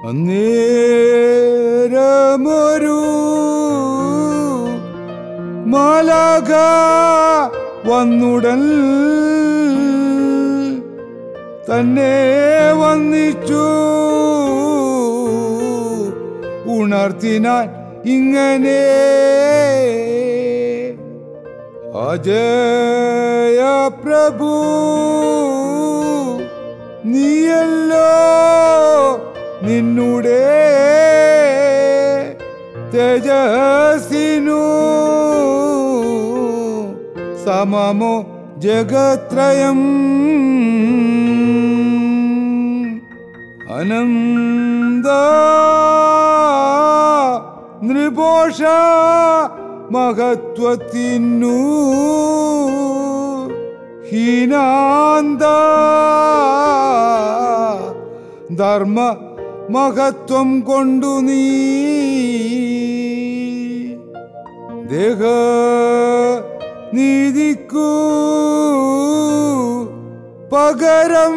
അന്നേരമൊരു മാലാഖ വന്നുടൻ തന്നെ വന്നിച്ചു ഉണർത്തിനാൻ ഇങ്ങനെ അജയ പ്രഭു നീയല്ലോ നിന്നുടെ തേജസ്സിനു സമമോ ജഗത്രയം അനന്ത നൃപോഷ മഹത്വത്തിനു ഹീനാന്ത ധർമ്മ മഹത്വം കൊണ്ടു നീ ദേഹ നീതിക്കു പകരം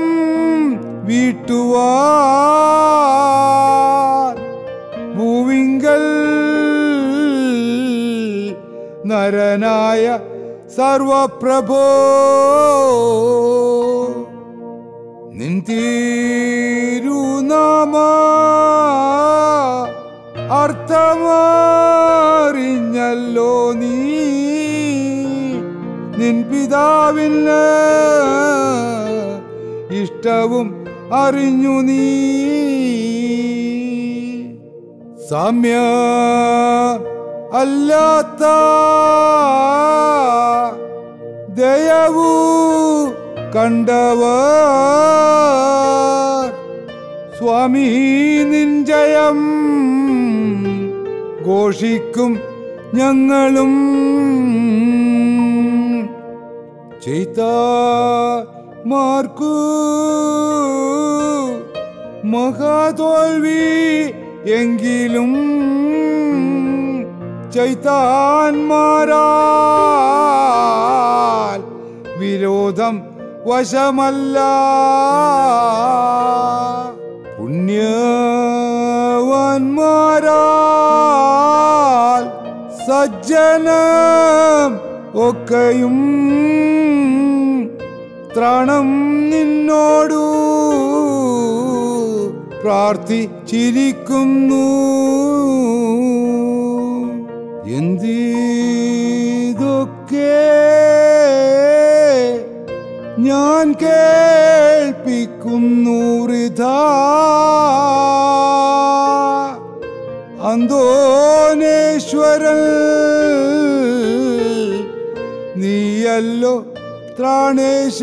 വീട്ടുവാൻ ഭൂവിങ്കൽ നരനായ സർവപ്രഭോ നിൻ തിരുനാമ അർത്ഥമറിഞ്ഞല്ലോ നീ നിൻ പിതാവിന് ഇഷ്ടവും അറിഞ്ഞു നീ സാമ്യ അല്ലാത്ത ദയവു കണ്ടവർ സ്വാമി നിൻ ജയം ഘോഷിക്കും ഞങ്ങളും ചൈതന്യമാർക്കു മഹാതോൽവി എങ്കിലും ചൈതന്യമാരാൽ വിരോധം വശമല്ല പുണ്യവാന്മാരാൽ സജ്ജനം ഒക്കെയും ത്രാണം നിന്നോടു പ്രാർത്ഥിച്ചിരിക്കുന്നു എന്തിതൊക്കെ ഞാൻ കേൾപ്പിക്കുന്നു വൃഥാ അന്തോനേശ്വരൻ നീയല്ലോ ത്രാണേശ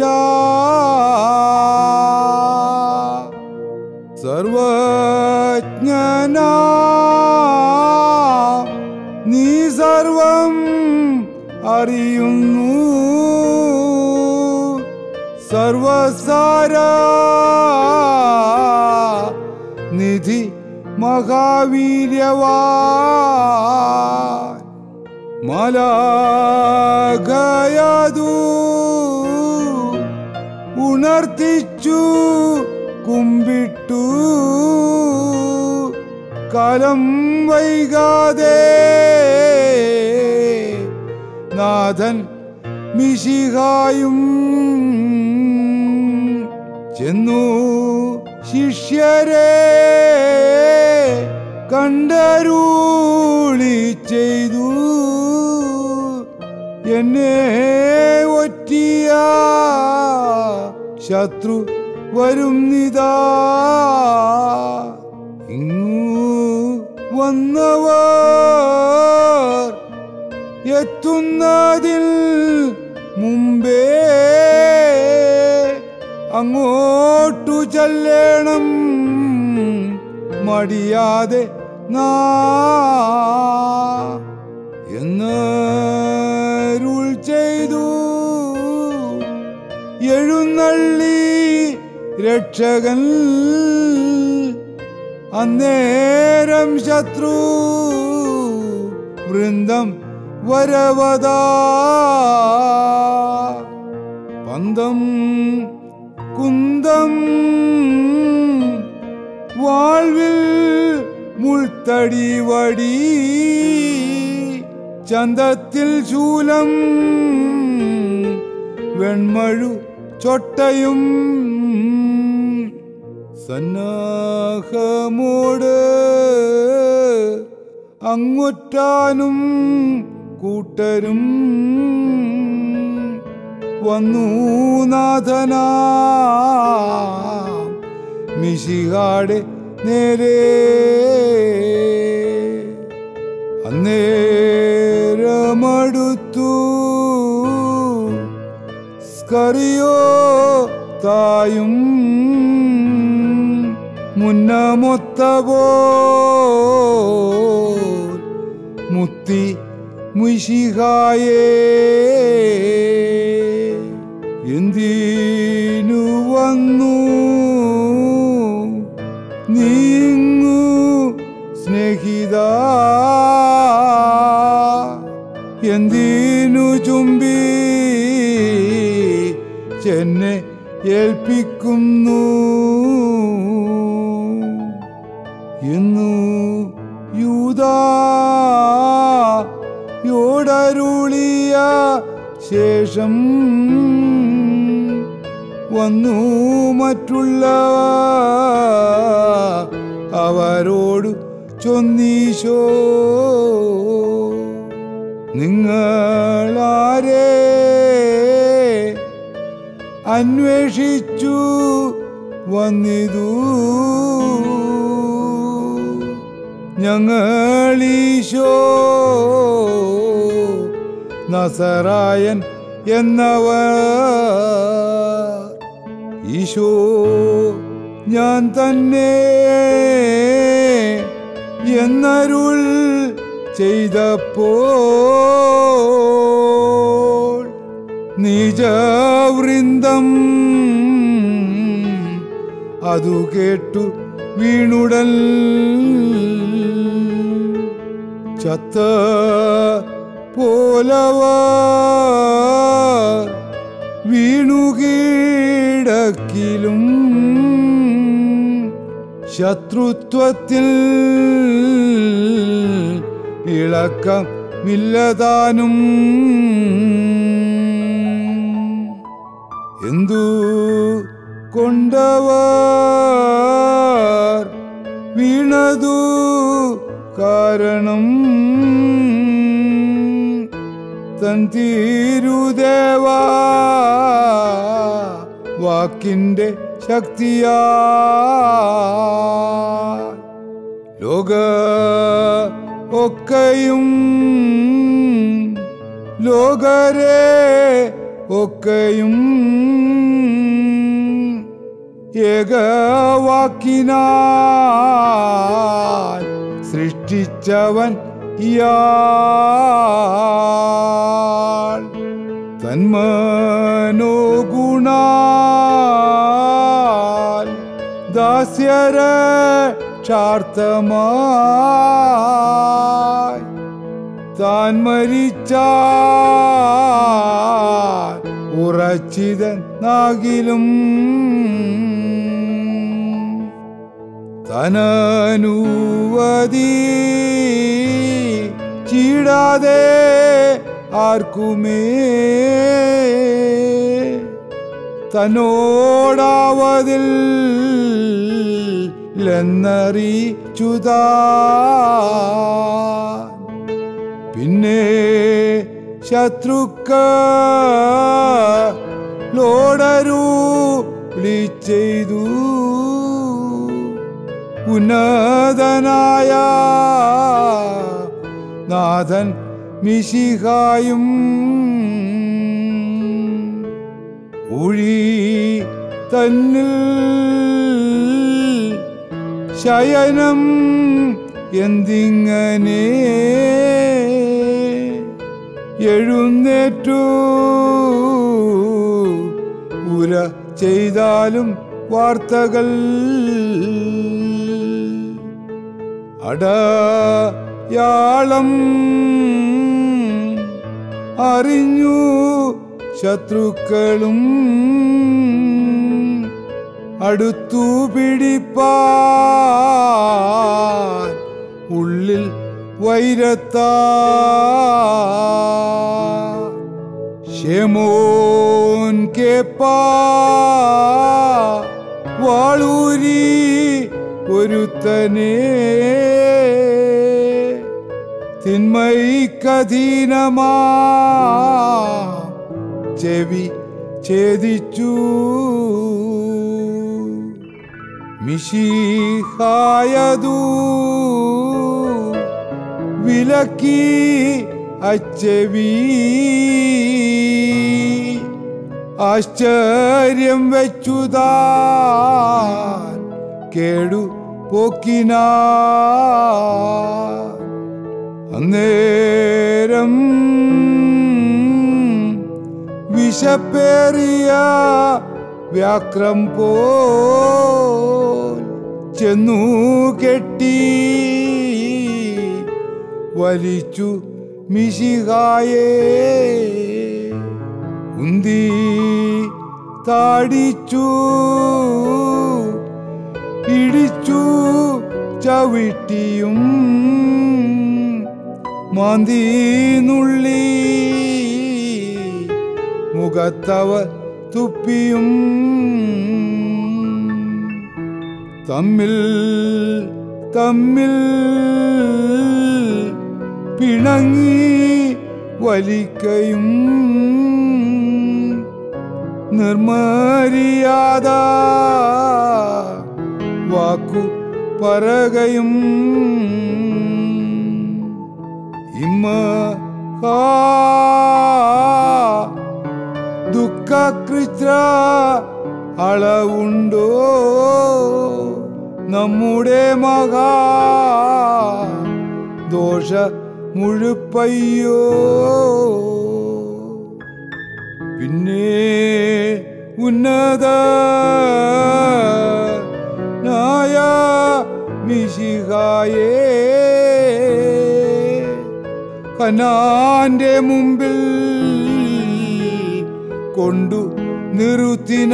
സർവജ്ഞനാ നീ സർവം അറിയുന്നു സർവസാര നിധി മഹാവീര്യവാൻ മാലാഖയതു ഉണർത്തിച്ചു കുമ്പിട്ടു കാലം വൈകാതെ നാഥൻ മിശിഹായും ചെന്നു ശിഷ്യരെ കണ്ടരുളി ചെയ്തു എന്നെ ഒറ്റിയ ശത്രു വരുന്നിതാ ഇങ്ങു വന്നവർ എത്തുന്നതിൽ മുമ്പേ അങ്ങോട്ടു ചെല്ലണം മടിയാതെ നാ എന്നരുൾ ചെയ്തു എഴുന്നള്ളി രക്ഷകൻ അന്നേരം ശത്രു വൃന്ദം വരവദാ പന്തം കുന്തം വാൾവിൽ മുൾത്തടി വടി ചന്തത്തിൽ ശൂലം വെൺമഴു ചൊട്ടയും സന്നാഹമോട് അങ്ങൊറ്റാനും കൂട്ടരും വന്നു നാഥനാ മിശിഹാടെ നേരെ. അന്നേരമടുത്തു സ്കറിയോ തായും മുന്നമൊത്തപോ മുത്തി മിശിഹായേ എന്തിനു വന്നു നീങ്ങു സ്നേഹിത എന്തിനു ചുംബി ചെന്നെ ഏൽപ്പിക്കുന്നു എന്നു യൂദായോടരുളിയ ശേഷം വന്നു മറ്റുള്ള അവരോട് ചൊന്നീശോ നിങ്ങളാരെ അന്വേഷിച്ചു വന്നിതു ഞങ്ങളീശോ നസറായൻ എന്നവർ ഈശോ ഞാൻ തന്നെ എന്നരുൾ ചെയ്തപ്പോൾ നിജവൃന്ദം അതു കേട്ടു വീണുടൽ ചത്ത പോലവർ വീണുകീടക്കിലും ശത്രുത്വത്തിൽ ഇളക്കമില്ലതാനും എന്തു കൊണ്ടവർ വീണതു കാരണം തൻ തിരുദേവാ വാക്കിന്റെ ശക്തിയാ ലോക ഒക്കെയും ലോകരെ ഒക്കെയും ഏകവാക്കിനാൽ സൃഷ്ടിച്ചവൻ ഇയാൾ തന്മനോഗുണാൽ ദാസ്യരക്ഷാർത്ഥമായി താൻ മരിച്ചാൽ ഉറച്ചിതൻ നാകിലും തനനുവദി ചീടാതെ ആർക്കുമേ തന്നോടാവതിൽ ലെന്നറിയിച്ചുതാ പിന്നെ ശത്രുക്കളോടരുളി ചെയ്തു ഉന്നതനായ നാഥൻ മിശിഹായും ഉഴി തന്നിൽ ശയനം എന്തിങ്ങനെ എഴുന്നേറ്റു ഉര ചെയ്താലും വാർത്തകൾ അടയാളം അറിഞ്ഞു ശത്രുക്കളും അടുത്തു പിടിപ്പാൻ ഉള്ളിൽ വൈരത്താ ശേമോൻ കേപ്പാ വാളൂരി ഒരുത്തനേ തിന്മയ്ക്കധീനമാ ചെവി ഛേദിച്ചു മിശിഹായതു വിലക്കി അച്ചെവി ആശ്ചര്യം വെച്ചുതാൻ കേടു പോക്കിനാ അന്നേരം വിശപ്പേറിയ വ്യാക്രം പോൽ ചെന്നു കെട്ടി വലിച്ചു മിശിഹായെ ഉന്തി താടിച്ചു ഇടിച്ചു ചവിട്ടിയും മാന്തി നുള്ളി മുഖത്തവ തുപ്പിയും തമ്മിൽ തമ്മിൽ പിണങ്ങി വലിക്കയും നിർമര്യാദ വാക്കു പറകയും ദുഃഖകൃത്ര അളവുണ്ടോ നമ്മുടെ മഹാ ദോഷ മുഴുപ്പയ്യോ പിന്നെ ഉന്നത നായ മിശിഹായേ കനാന്റെ മുമ്പിൽ കൊണ്ടു നിർത്തിന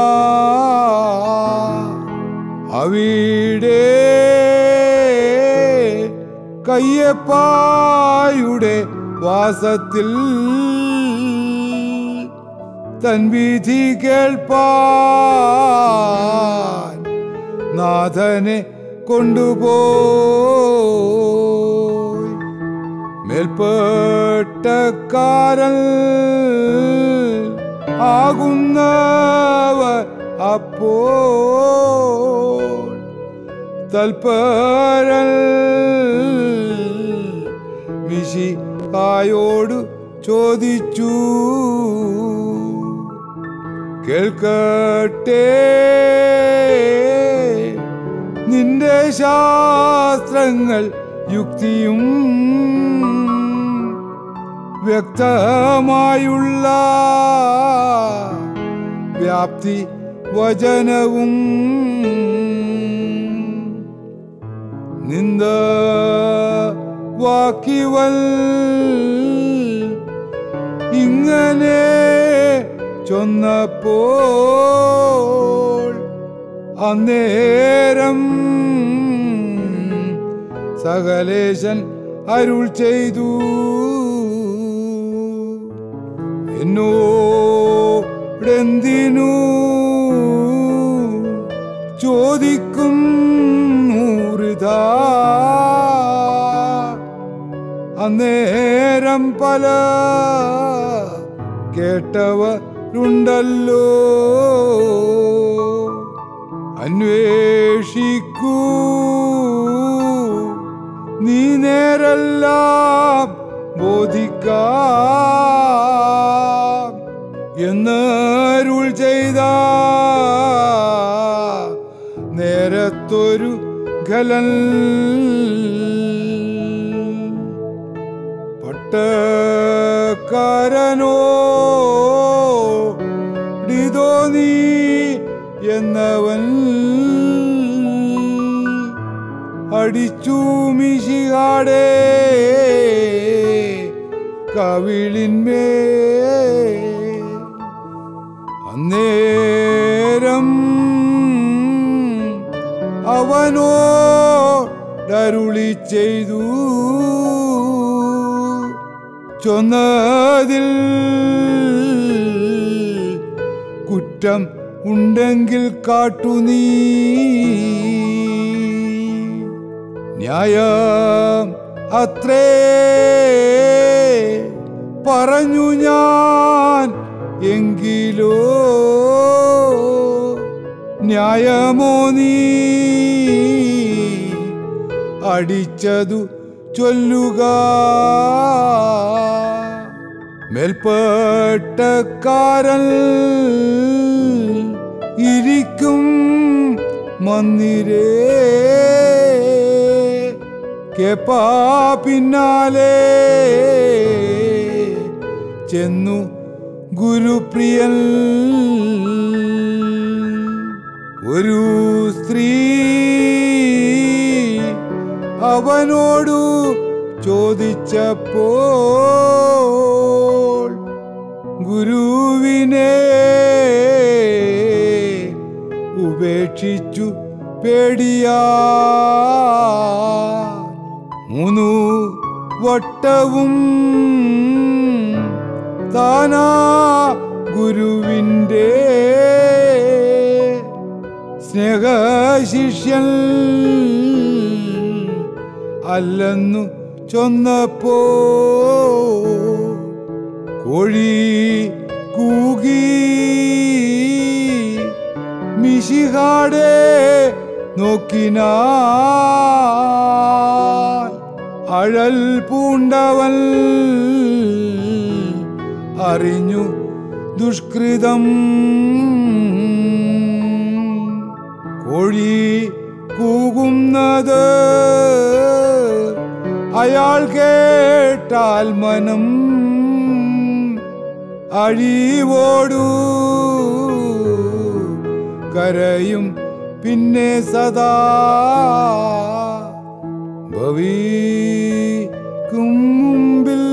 അവിടെ കയ്യപ്പായുടെ വാസത്തിൽ തൻ വിധി കേൾപ്പാൻ നാഥനെ കൊണ്ടുപോയി മേൽപ്പെട്ടക്കാരൻ ആകുന്നവർ അപ്പോൾ തൽപരൻ മിശിഹായോടു ചോദിച്ചു കേൾക്കട്ടെ നിന്റെ ശാസ്ത്രങ്ങൾ യുക്തിയും വ്യക്തമായുള്ള വ്യാപ്തി വചനവും നിന്ദ വാക്കിവൽ ഇങ്ങനെ ചൊന്നപ്പോൾ അന്നേരം സകലേശൻ അരുൾ ചെയ്തു എന്നോടെന്തിനു ചോദിക്കും വൃഥാ അന്നേരം പല കേട്ടവരുണ്ടല്ലോ അന്വേഷിക്കൂ നീ നേരെല്ലാം ബോധിക്കാം എന്നരുൾ ചെയ്ത നേരത്തൊരു ഖലൻ പട്ടക്കാരനോ ഡിതോ നീ എന്നവൻ അടിച്ചു മിശിഹാടെ കവിളിന്മേ അന്നേരം അരുളി ചെയ്തു. ചൊന്നതിൽ കുറ്റം ഉണ്ടെങ്കിൽ കാട്ടു നീ. ന്യായം അത്രേ പറഞ്ഞു ഞാൻ, എങ്കിലോ ന്യായമോ നീ അടിച്ചതു ചൊല്ലുക. മേൽപ്പെട്ടക്കാരൻ ഇരിക്കും മന്ദിരേ, കേപ്പാ പിന്നാലെ ചെന്നു ഗുരുപ്രിയൻ. ഒരു സ്ത്രീ അവനോടു ചോദിച്ചപ്പോൾ ഗുരുവിനെ ഉപേക്ഷിച്ചു പേടിയാ. 3 വട്ടവും താനാ ഗുരുവിൻ്റെ സ്നേഹശിഷ്യൻ അല്ലെന്നു ചൊന്നപ്പോ കോഴി കൂകി മിശിഹാടെ നോക്കിനാൻ. അഴൽ പൂണ്ടവൻ അറിഞ്ഞു ദുഷ്കൃതം. കോഴി കൂകുന്നത് അയാൾ കേട്ടാൽ മനം അഴിവോടു കരയും പിന്നെ സദാ. ഭവിക്കും മുമ്പിൽ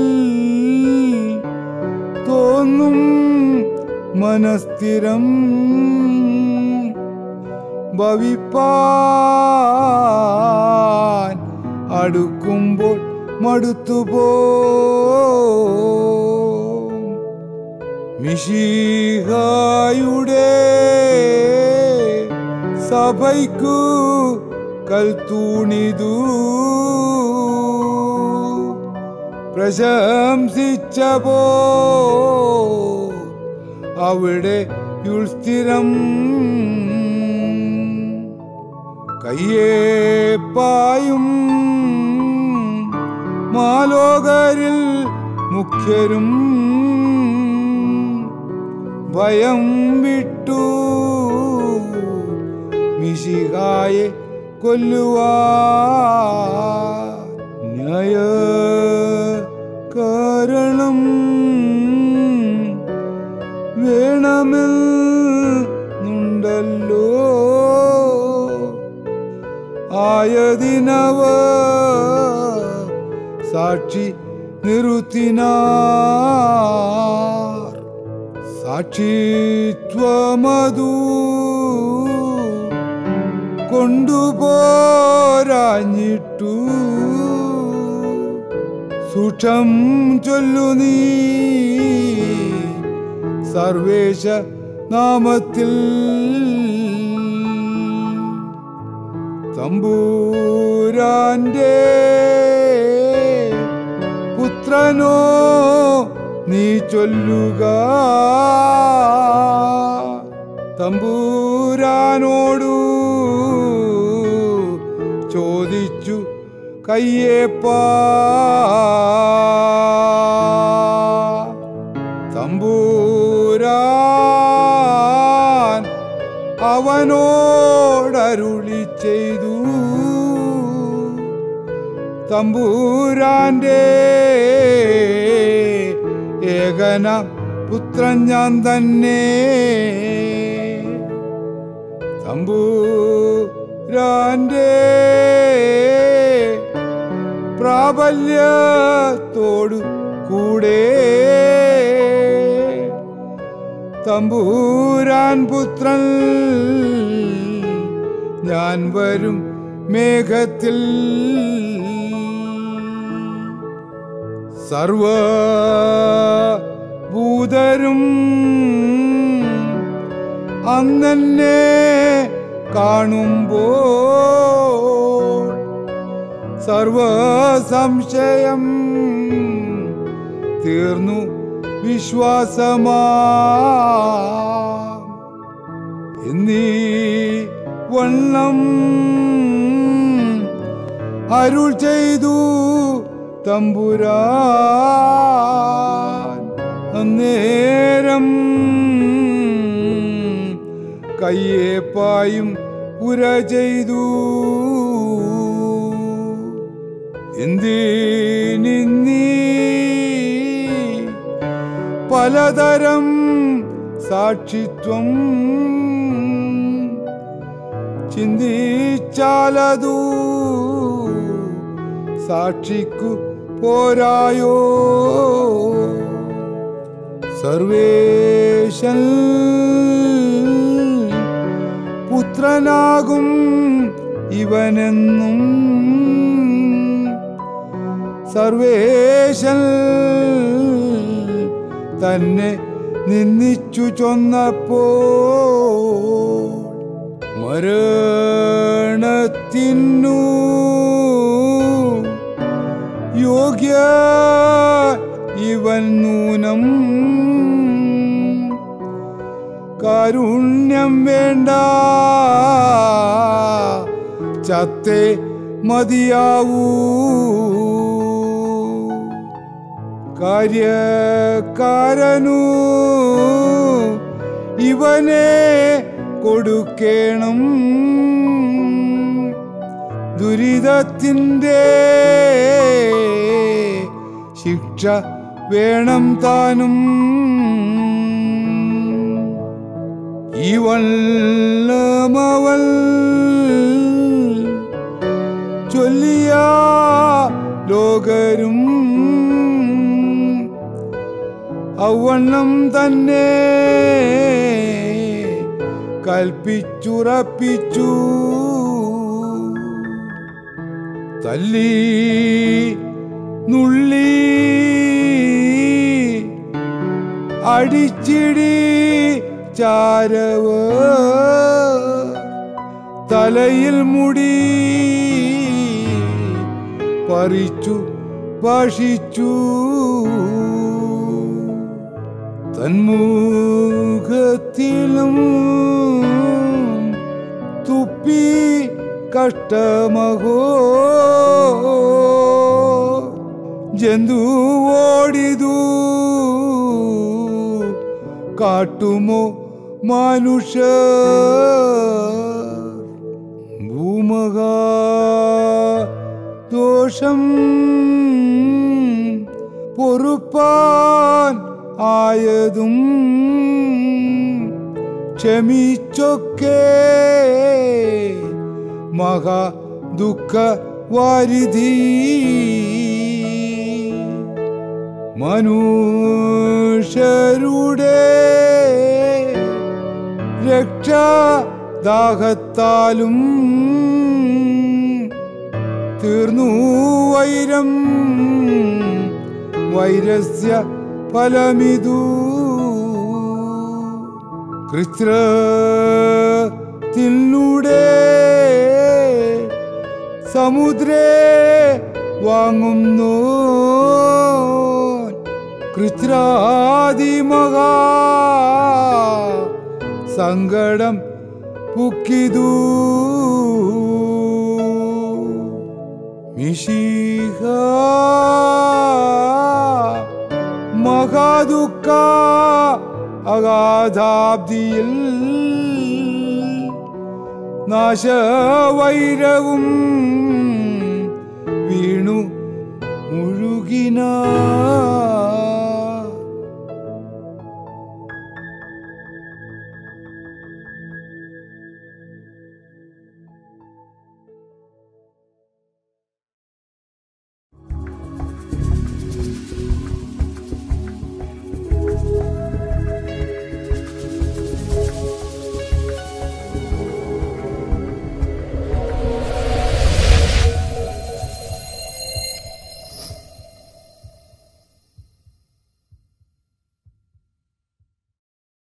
തോന്നും മനസ്ഥിരം, ഭവിപ്പാൻ അടുക്കുമ്പോൾ മടുത്തുപോ. മിശിഹായുടെ സഭയ്ക്കു കൽത്തൂണിതു പ്രശംസിച്ചപോ അവിടെ യുൾസ്ഥിരം. കയ്യേപ്പായും മാലോകരിൽ മുഖ്യരും ഭയം വിട്ടു മിശിഹായെ കൊല്ലുവാൻ. ന്യായ കാരണം വേണമെന്നുണ്ടല്ലോ, ആയതിനവ സാക്ഷി നിറുത്തിനാർ. സാക്ഷിത്വമതു കൊണ്ടുപോരാഞ്ഞിട്ടു സൂക്ഷം ചൊല്ലു നീ സർവേശ നാമത്തിൽ. തമ്പുരാന്റെ പുത്രനോ നീ ചൊല്ലുക. തമ്പുരാനോടു ചോദിച്ചു കയ്യേപ്പാ. തമ്പുരാൻ അവനോടരുളി ചെയ്തു, തമ്പുരാന്റെ ഏകന പുത്രൻ ഞാൻ തന്നെ. തമ്പുരാന്റെ പ്രാബല്യത്തോടു കൂടെ തമ്പുരാൻ പുത്രൻ ഞാൻ വരും മേഘത്തിൽ സർവഭൂതരും അന്നെ കാണുമ്പോൾ സർവസംശയം തീർന്നു വിശ്വാസമാ എന്നീ വണ്ണം അരുൾ ചെയ്തു തമ്പുരാൻ. അന്നേരം കയ്യേപ്പായും ഉര ചെയ്തു. എന്തിനീ പലതരം സാക്ഷിത്വം ചിന്തിച്ചാലതു സാക്ഷിക്കു പോരായോ? സർവേശൻ പുത്രനാകും ഇവനെന്നും സർവേശൻ തന്നെ നിന്ദിച്ചു ചൊന്നപ്പോൾ മരണത്തിനു യോഗ്യ ഇവൻ നൂനം കാരുണ്യം വേണ്ട ചത്തേ മതിയാവൂ. കാര്യക്കാരനു ഇവനെ കൊടുക്കേണം ദുരിതത്തിൻ്റെ ശിക്ഷ വേണം താനും. ഇവൾ ചൊല്ലിയ ലോകരും അവണ്ണം തന്നെ കൽപ്പിച്ചുറപ്പിച്ചു. തല്ലി നുള്ളി അടിച്ചിടി ചാരവ് തലയിൽ മുടി പറിച്ചു ഭാഷിച്ചു. തന്മുഖത്തിലും തുപ്പി കഷ്ടമഹോ ജന്തു ഓടിതു കാട്ടുമോ മനുഷ്യ ഭൂമകാ ദോഷം പൊറുപ്പാൻ ആയതും ക്ഷമിച്ചൊക്കെ മഹാ ദുഃഖ വാരിധി. മനുഷ്യരുടെ രക്ഷാദാഹത്താലും തീർന്നു വൈരം വൈരസ്യ ഫലമിതു. കൃത്രത്തിലൂടെ സമുദ്രേ വാങ്ങുന്നു കൃത്രാതിമഹാ സങ്കടം പുക്കിതു. മിശിഹ മഹാദുഃഖ അഗാധാബ്ദിയിൽ നാശവൈരവും വീണു മുഴുകിന.